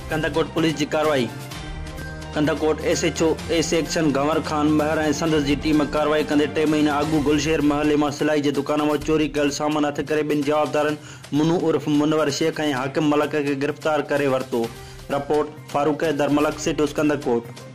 कंदाकोट police की कार्रवाई। Kandhkot SHO A section Ganwar Khan Mahar ऐं संदसि जी टीम कार्रवाई कंदे 3 महीना अॻु गुलशेर महले मां सिलाई जे दुकान मां चोरी कयल सामान हथ करे ॿिनि जवाबदारनि मुनू उर्फ मुनवर शेख ऐं हाकिम मलक खे गिरफ़्तार करे वरितो। रिपोर्ट फारूक हैदर, मलक सिटी कंदाकोट।